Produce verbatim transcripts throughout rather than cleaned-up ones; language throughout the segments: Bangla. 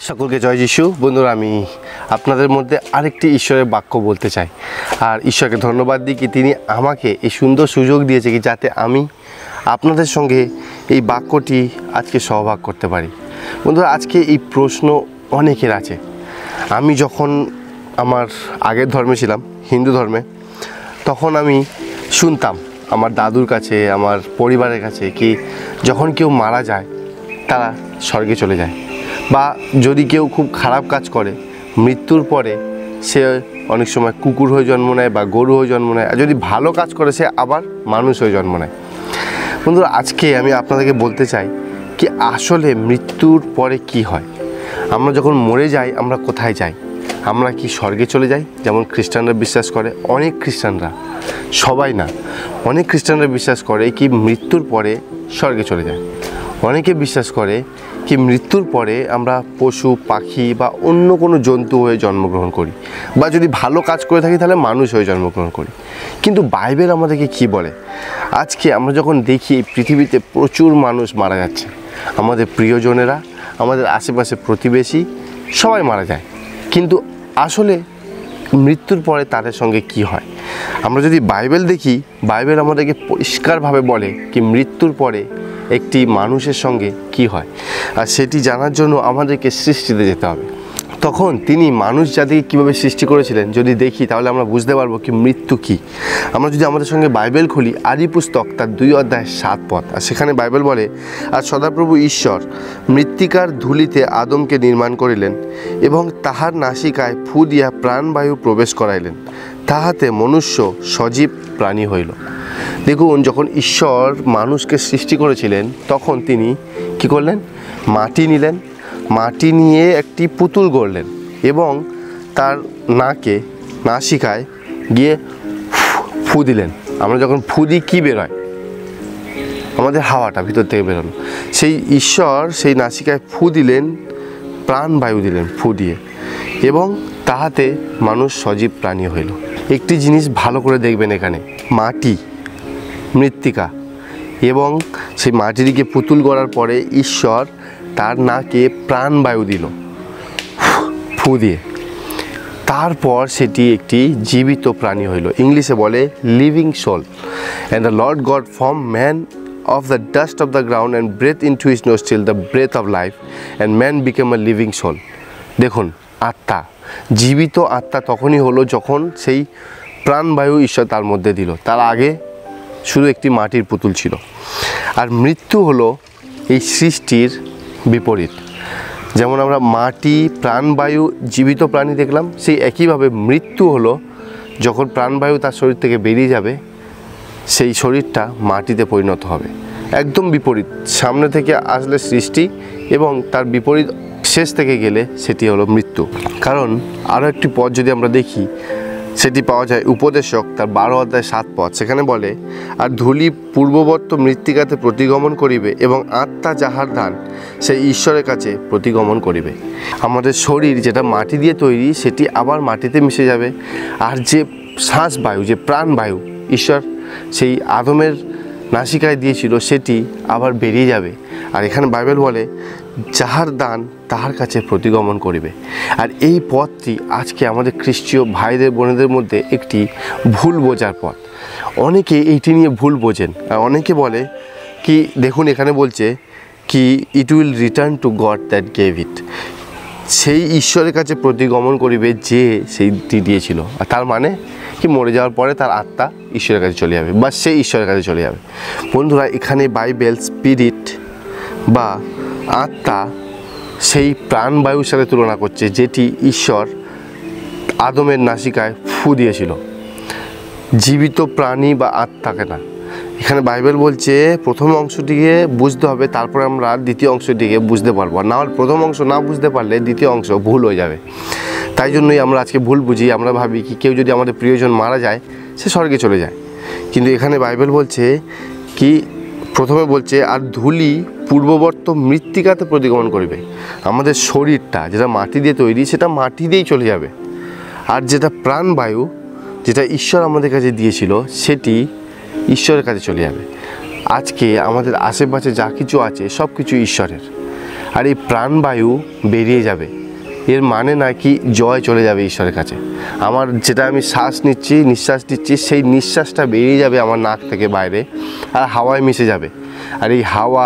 সকলকে জয় যিশু। বন্ধুরা, আমি আপনাদের মধ্যে আরেকটি ঈশ্বরের বাক্য বলতে চাই, আর ঈশ্বরকে ধন্যবাদ দিই কি তিনি আমাকে এই সুন্দর সুযোগ দিয়েছে কি যাতে আমি আপনাদের সঙ্গে এই বাক্যটি আজকে সহভাগ করতে পারি। বন্ধুরা, আজকে এই প্রশ্ন অনেকের আছে। আমি যখন আমার আগের ধর্মে ছিলাম, হিন্দু ধর্মে, তখন আমি শুনতাম আমার দাদুর কাছে, আমার পরিবারের কাছে কি যখন কেউ মারা যায় তারা স্বর্গে চলে যায়, বা যদি কেউ খুব খারাপ কাজ করে মৃত্যুর পরে সে অনেক সময় কুকুর হয়ে জন্ম নেয় বা গরু হয়ে জন্ম নেয়, আর যদি ভালো কাজ করে সে আবার মানুষ হয়ে জন্ম নেয়। বন্ধুরা, আজকে আমি আপনাদেরকে বলতে চাই কি আসলে মৃত্যুর পরে কি হয়। আমরা যখন মরে যাই আমরা কোথায় যাই? আমরা কি স্বর্গে চলে যাই যেমন খ্রিস্টানরা বিশ্বাস করে? অনেক খ্রিস্টানরা, সবাই না, অনেক খ্রিস্টানরা বিশ্বাস করে কি মৃত্যুর পরে স্বর্গে চলে যায়। অনেকে বিশ্বাস করে কি মৃত্যুর পরে আমরা পশু পাখি বা অন্য কোনো জন্তু হয়ে জন্মগ্রহণ করি, বা যদি ভালো কাজ করে থাকি তাহলে মানুষ হয়ে জন্মগ্রহণ করি। কিন্তু বাইবেল আমাদেরকে কি বলে? আজকে আমরা যখন দেখি এই পৃথিবীতে প্রচুর মানুষ মারা যাচ্ছে, আমাদের প্রিয়জনেরা, আমাদের আশেপাশে প্রতিবেশী সবাই মারা যায়, কিন্তু আসলে মৃত্যুর পরে তাদের সঙ্গে কি হয়? আমরা যদি বাইবেল দেখি, বাইবেল আমাদেরকে পরিষ্কারভাবে বলে কি মৃত্যুর পরে একটি মানুষের সঙ্গে কি হয়, আর সেটি জানার জন্য আমাদেরকে সৃষ্টিতে যেতে হবে। তখন তিনি মানুষ জাতিকে কীভাবে সৃষ্টি করেছিলেন যদি দেখি, তাহলে আমরা বুঝতে পারবো কি মৃত্যু কী। আমরা যদি আমাদের সঙ্গে বাইবেল খুলি, আদি পুস্তক তার দুই অধ্যায় সাত পদ, আর সেখানে বাইবেল বলে, আর সদাপ্রভু ঈশ্বর মৃত্তিকার ধূলিতে আদমকে নির্মাণ করিলেন এবং তাহার নাসিকায় ফু দিয়া প্রাণবায়ু প্রবেশ করাইলেন, তাহাতে মনুষ্য সজীব প্রাণী হইল। দেখুন, যখন ঈশ্বর মানুষকে সৃষ্টি করেছিলেন তখন তিনি কি করলেন? মাটি নিলেন, মাটি নিয়ে একটি পুতুল গড়লেন এবং তার নাকে নাসিকায় গিয়ে ফু দিলেন। আমরা যখন ফু দিই কী বেরোয়? আমাদের হাওয়াটা ভিতর থেকে বেরোলো। সেই ঈশ্বর সেই নাসিকায় ফু দিলেন, প্রাণবায়ু দিলেন ফু দিয়ে, এবং তাহাতে মানুষ সজীব প্রাণী হইল। একটি জিনিস ভালো করে দেখবেন, এখানে মাটি, মৃত্তিকা, এবং সেই মাটিটিকে পুতুল গড়ার পরে ঈশ্বর তার নাকে প্রাণবায়ু দিল ফু দিয়ে, তারপর সেটি একটি জীবিত প্রাণী হইল। ইংলিশে বলে living soul. And the lord God form man of the dust of the ground and breathed into his nostril the breath of life, and man became a living soul. দেখুন, আত্মা, জীবিত আত্মা তখনই হলো যখন সেই প্রাণবায়ু ঈশ্বর তার মধ্যে দিল। তার আগে শুধু একটি মাটির পুতুল ছিল। আর মৃত্যু হলো এই সৃষ্টির বিপরীত। যেমন আমরা মাটি, প্রাণবায়ু, জীবিত প্রাণী দেখলাম, সেই একইভাবে মৃত্যু হলো যখন প্রাণবায়ু তার শরীর থেকে বেরিয়ে যাবে, সেই শরীরটা মাটিতে পরিণত হবে। একদম বিপরীত, সামনে থেকে আসলে সৃষ্টি এবং তার বিপরীত শেষ থেকে গেলে সেটি হলো মৃত্যু। কারণ আরও একটি পদ যদি আমরা দেখি, সেটি পাওয়া যায় উপদেশক তার বারো অধ্যায় সাত পদ। সেখানে বলে, আর ধূলি পূর্ববর্ত মৃত্তিকাতে প্রতিগমন করিবে এবং আত্মা যাহার দান সেই ঈশ্বরের কাছে প্রতিগমন করিবে। আমাদের শরীর যেটা মাটি দিয়ে তৈরি সেটি আবার মাটিতে মিশে যাবে, আর যে শ্বাস বায়ু, যে প্রাণবায়ু ঈশ্বর সেই আদমের নাসিকায় দিয়েছিল সেটি আবার বেরিয়ে যাবে। আর এখানে বাইবেল বলে যাহার দান তাহার কাছে প্রতিগমন করিবে। আর এই পথটি আজকে আমাদের খ্রিস্টীয় ভাইদের বোনেদের মধ্যে একটি ভুল বোঝার পথ। অনেকে এইটি নিয়ে ভুল বোঝেন, আর অনেকে বলে কি, দেখুন এখানে বলছে কি it will return to God that gave it, সেই ঈশ্বরের কাছে প্রতিগমন করিবে যে সেইটি দিয়েছিল। আর তার মানে কি মরে যাওয়ার পরে তার আত্মা ঈশ্বরের কাছে চলে যাবে, বা সেই ঈশ্বরের কাছে চলে যাবে। বন্ধুরা, এখানে বাইবেল স্পিরিট বা আত্মা সেই প্রাণবায়ুর সাথে তুলনা করছে যেটি ঈশ্বর আদমের নাসিকায় ফু দিয়েছিল, জীবিত প্রাণী বা আত্মাকে না। এখানে বাইবেল বলছে প্রথম অংশটিকে বুঝতে হবে, তারপরে আমরা দ্বিতীয় অংশটিকে বুঝতে পারবো। না হলে প্রথম অংশ না বুঝতে পারলে দ্বিতীয় অংশ ভুল হয়ে যাবে। তাই জন্যই আমরা আজকে ভুল বুঝি। আমরা ভাবি কি কেউ যদি আমাদের প্রিয়জন মারা যায় সে স্বর্গে চলে যায়, কিন্তু এখানে বাইবেল বলছে কি, প্রথমে বলছে আর ধূলি পূর্ববর্ত মৃত্তিকাতে প্রতিগমন করিবে। আমাদের শরীরটা যেটা মাটি দিয়ে তৈরি সেটা মাটি দিয়েই চলে যাবে, আর যেটা প্রাণবায়ু যেটা ঈশ্বর আমাদের কাছে দিয়েছিল সেটি ঈশ্বরের কাছে চলে যাবে। আজকে আমাদের আশেপাশে যা কিছু আছে সব কিছু ঈশ্বরের, আর এই প্রাণবায়ু বেরিয়ে যাবে, এর মানে না কি জয় চলে যাবে ঈশ্বরের কাছে। আমার যেটা আমি শ্বাস নিচ্ছি, নিঃশ্বাস নিচ্ছি, সেই নিঃশ্বাসটা বেরিয়ে যাবে আমার নাক থেকে বাইরে আর হাওয়ায় মিশে যাবে। আর এই হাওয়া,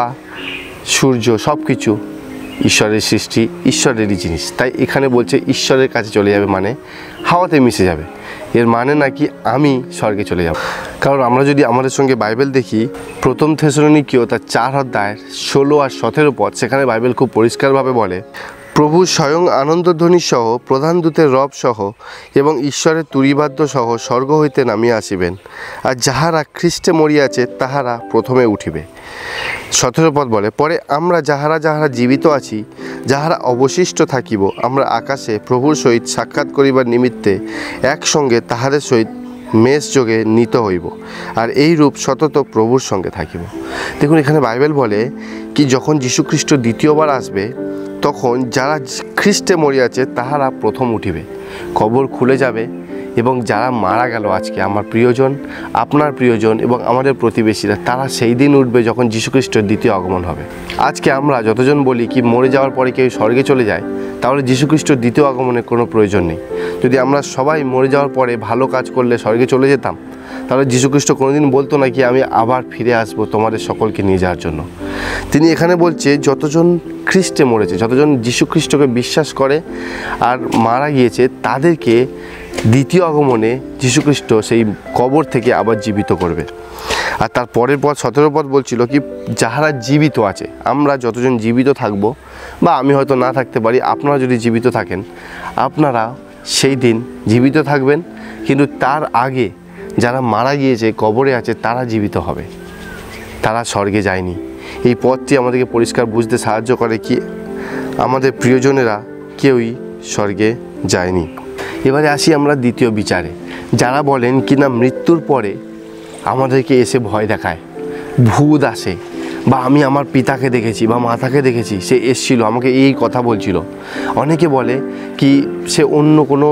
সূর্য সব কিছু ঈশ্বরের সৃষ্টি, ঈশ্বরেরই জিনিস। তাই এখানে বলছে ঈশ্বরের কাছে চলে যাবে মানে হাওয়াতে মিশে যাবে। এর মানে নাকি আমি স্বর্গে চলে যাব। কারণ আমরা যদি আমাদের সঙ্গে বাইবেল দেখি, প্রথম থেসলোনিকীয় তার চার অধ্যায়ের ষোলো আর সতেরো পদ, সেখানে বাইবেল খুব পরিষ্কারভাবে বলে, প্রভু স্বয়ং আনন্দধ্বনি সহ, প্রধান দূতের রব সহ এবং ঈশ্বরের তুরিবাদ্য সহ স্বর্গ হইতে নামিয়া আসিবেন, আর যাহারা খ্রিস্টে মরিয়াছে তাহারা প্রথমে উঠিবে। সতেরো পদ বলে, পরে আমরা যাহারা যাহারা জীবিত আছি, যাহারা অবশিষ্ট থাকিব, আমরা আকাশে প্রভুর সহিত সাক্ষাৎ করিবার নিমিত্তে একসঙ্গে তাহাদের সহিত মেষ যোগে নীত হইব, আর এই রূপ সতত প্রভুর সঙ্গে থাকিব। দেখুন এখানে বাইবেল বলে কি যখন যীশুখ্রিস্ট দ্বিতীয়বার আসবে, তখন যারা খ্রিস্টে মরিয়াছে তাহারা প্রথম উঠিবে, কবর খুলে যাবে, এবং যারা মারা গেল আজকে, আমার প্রিয়জন, আপনার প্রিয়জন এবং আমাদের প্রতিবেশীরা, তারা সেই দিন উঠবে যখন যীশুখ্রিস্টের দ্বিতীয় আগমন হবে। আজকে আমরা যতজন বলি কি মরে যাওয়ার পরে কেউ স্বর্গে চলে যায়, তাহলে যীশুখ্রিস্টের দ্বিতীয় আগমনের কোনো প্রয়োজন নেই। যদি আমরা সবাই মরে যাওয়ার পরে ভালো কাজ করলে স্বর্গে চলে যেতাম, তাহলে যীশুখ্রিস্ট কোনোদিন বলতো না কি আমি আবার ফিরে আসবো তোমাদের সকলকে নিয়ে যাওয়ার জন্য। তিনি এখানে বলছে যতজন খ্রিস্টে মরেছে, যতজন যীশুখ্রিস্টকে বিশ্বাস করে আর মারা গিয়েছে, তাদেরকে দ্বিতীয় আগমনে যীশুখ্রিস্ট সেই কবর থেকে আবার জীবিত করবে। আর তার পরের পদ সতেরো পদ বলছিল কি যাহারা জীবিত আছে, আমরা যতজন জীবিত থাকবো, বা আমি হয়তো না থাকতে পারি, আপনারা যদি জীবিত থাকেন, আপনারা সেই দিন জীবিত থাকবেন, কিন্তু তার আগে যারা মারা গিয়েছে, কবরে আছে, তারা জীবিত হবে, তারা স্বর্গে যায়নি। এই পথটি আমাদেরকে পরিষ্কার বুঝতে সাহায্য করে কি আমাদের প্রিয়জনেরা কেউই স্বর্গে যায়নি। এবারে আসি আমরা দ্বিতীয় বিচারে। যারা বলেন কি না মৃত্যুর পরে আমাদেরকে এসে ভয় দেখায়, ভূত আসে, বা আমি আমার পিতাকে দেখেছি বা মাতাকে দেখেছি, সে এসছিল আমাকে এই কথা বলছিল। অনেকে বলে কি সে অন্য কোনো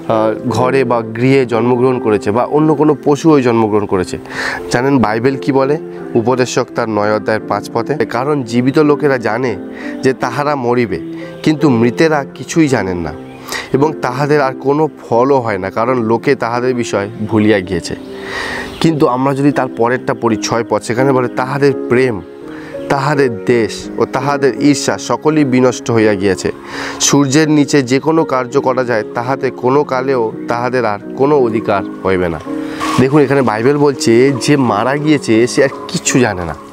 ঘরে বা গৃহে জন্মগ্রহণ করেছে, বা অন্য কোনো পশু হয়ে জন্মগ্রহণ করেছে। জানেন বাইবেল কি বলে? উপদেশক তার নয় অধ্যায়ের পাঁচ পথে, কারণ জীবিত লোকেরা জানে যে তাহারা মরিবে, কিন্তু মৃতেরা কিছুই জানেন না, এবং তাহাদের আর কোনো ফলও হয় না, কারণ লোকে তাহাদের বিষয় ভুলিয়া গিয়েছে। কিন্তু আমরা যদি তার পরেরটা পড়ি, ছয় পথ, সেখানে বলে তাহাদের প্রেম, তাহাদের দেশ ও তাহাদের ঈর্ষা সকলই বিনষ্ট হইয়া গিয়াছে। সূর্যের নিচে যে কোনো কার্য করা যায়, তাহাতে কোনো কালেও তাহাদের আর কোনো অধিকার হইবে না। দেখুন এখানে বাইবেল বলছে যে মারা গিয়েছে সে আর কিচ্ছু জানে না,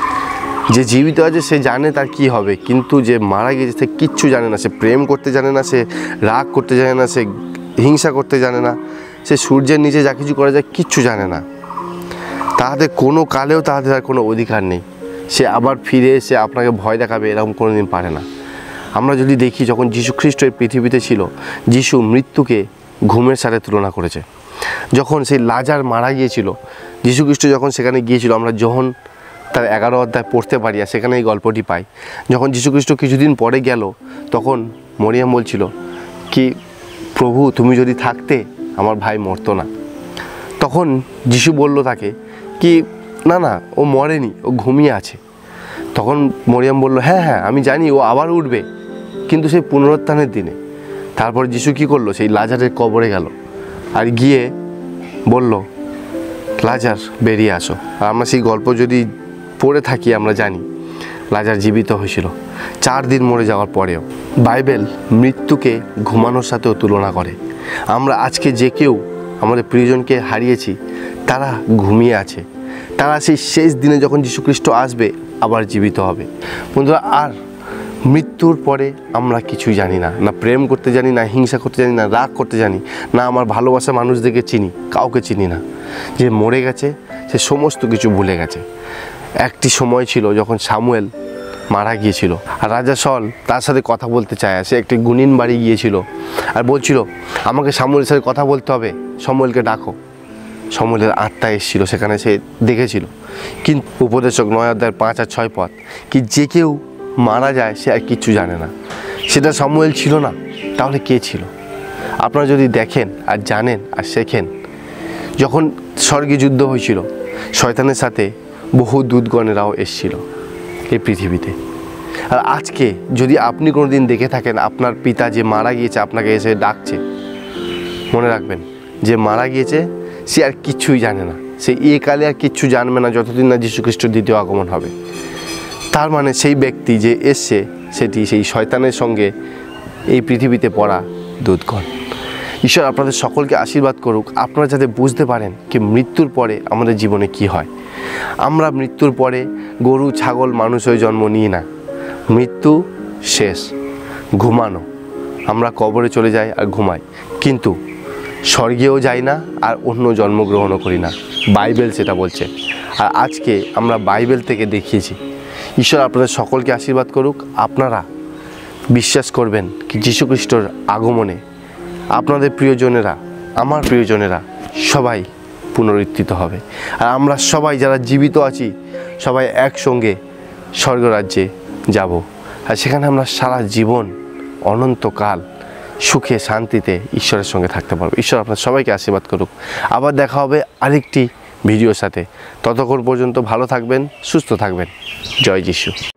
যে জীবিত আছে সে জানে তার কি হবে, কিন্তু যে মারা গিয়েছে সে কিচ্ছু জানে না। সে প্রেম করতে জানে না, সে রাগ করতে জানে না, সে হিংসা করতে জানে না, সে সূর্যের নিচে যা কিছু করা যায় কিচ্ছু জানে না। তাহাদের কোনো কালেও তাহাদের আর কোনো অধিকার নেই। সে আবার ফিরে এসে আপনাকে ভয় দেখাবে এরকম কোনো দিন পারে না। আমরা যদি দেখি যখন যীশুখ্রিস্ট এই পৃথিবীতে ছিল, যীশু মৃত্যুকে ঘুমের সাথে তুলনা করেছে। যখন সেই লাজার মারা গিয়েছিল, যীশুখ্রিস্ট যখন সেখানে গিয়েছিল, আমরা যখন তার এগারো অধ্যায় পড়তে পারি আর সেখানে এই গল্পটি পাই। যখন যীশুখ্রিস্ট কিছুদিন পরে গেল, তখন মরিয়াম বলছিল কি প্রভু তুমি যদি থাকতে আমার ভাই মরতো না। তখন যীশু বলল তাকে কি না না ও মরেনি, ও ঘুমিয়ে আছে। তখন মরিয়াম বলল হ্যাঁ হ্যাঁ আমি জানি ও আবার উঠবে, কিন্তু সেই পুনরুত্থানের দিনে। তারপর যীশু কী করলো? সেই লাজারের কবরে গেল আর গিয়ে বলল লাজার বেরিয়ে আসো। আর আমরা সেই গল্প যদি পড়ে থাকি আমরা জানি লাজার জীবিত হয়েছিল চার দিন মরে যাওয়ার পরেও। বাইবেল মৃত্যুকে ঘুমানোর সাথেও তুলনা করে। আমরা আজকে যে কেউ আমাদের প্রিয়জনকে হারিয়েছি, তারা ঘুমিয়ে আছে, তারা সেই শেষ দিনে যখন যীশুখ্রিস্ট আসবে আবার জীবিত হবে। বন্ধুরা, আর মৃত্যুর পরে আমরা কিছুই জানি না, না প্রেম করতে জানি, না হিংসা করতে জানি, না রাগ করতে জানি, না আমার ভালোবাসা মানুষদেরকে চিনি, কাউকে চিনি না। যে মরে গেছে সে সমস্ত কিছু ভুলে গেছে। একটি সময় ছিল যখন সামুয়েল মারা গিয়েছিল আর রাজা শল তার সাথে কথা বলতে চায়। সে একটি গুনিন বাড়ি গিয়েছিল আর বলছিল আমাকে সামুয়েলের সাথে কথা বলতে হবে, সামুয়েলকে ডাকো। সামুয়েলের আত্মা এসেছিল, সেখানে সে দেখেছিল। কিন্তু উপদেশক নয় অধ্যায়ের পাঁচ আর ছয় পদ কি যে কেউ মারা যায় সে আর কিচ্ছু জানে না। সেটা সামুয়েল ছিল না, তাহলে কে ছিল? আপনারা যদি দেখেন আর জানেন আর শেখেন, যখন স্বর্গে যুদ্ধ হয়েছিল, শয়তানের সাথে বহু দূতগণেরাও এসেছিল এই পৃথিবীতে। আর আজকে যদি আপনি কোনো দিন দেখে থাকেন আপনার পিতা যে মারা গিয়েছে আপনাকে এসে ডাকছে, মনে রাখবেন যে মারা গিয়েছে সে আর কিচ্ছুই জানে না, সে এ কালে আর কিচ্ছু জানবে না যতদিন না যীশু খ্রিস্টের দ্বিতীয় আগমন হবে। তার মানে সেই ব্যক্তি যে এসছে সেটি সেই শয়তানের সঙ্গে এই পৃথিবীতে পড়া দুধগণ। ঈশ্বর আপনাদের সকলকে আশীর্বাদ করুক, আপনারা যাতে বুঝতে পারেন কি মৃত্যুর পরে আমাদের জীবনে কি হয়। আমরা মৃত্যুর পরে গরু ছাগল মানুষ হয়ে জন্ম নিই না, মৃত্যু শেষ, ঘুমানো, আমরা কবরে চলে যাই আর ঘুমাই, কিন্তু স্বর্গেও যাই না আর অন্য জন্মগ্রহণও করি না, বাইবেল সেটা বলছে। আর আজকে আমরা বাইবেল থেকে দেখিয়েছি। ঈশ্বর আপনাদের সকলকে আশীর্বাদ করুক। আপনারা বিশ্বাস করবেন কি যীশু খ্রিস্টর আগমনে আপনাদের প্রিয়জনেরা, আমার প্রিয়জনেরা সবাই পুনরুত্থিত হবে, আর আমরা সবাই যারা জীবিত আছি সবাই একসঙ্গে স্বর্গরাজ্যে যাব, আর সেখানে আমরা সারা জীবন অনন্তকাল সুখে শান্তিতে ঈশ্বরের সঙ্গে থাকতে পারবো। ঈশ্বর আপনার সবাইকে আশীর্বাদ করুক। আবার দেখা হবে আরেকটি ভিডিওর সাথে। ততক্ষণ পর্যন্ত ভালো থাকবেন, সুস্থ থাকবেন। জয় যিশু।